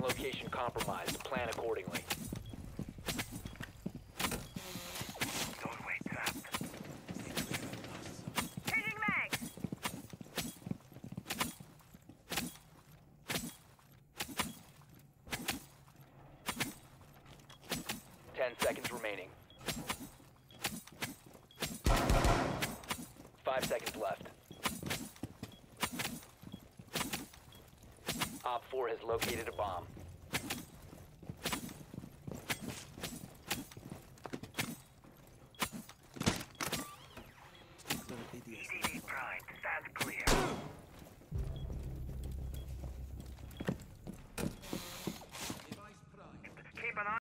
location compromised. Plan accordingly. Doorway trapped. Changing mags! 10 seconds remaining. 5 seconds left. Op 4 has located a bomb.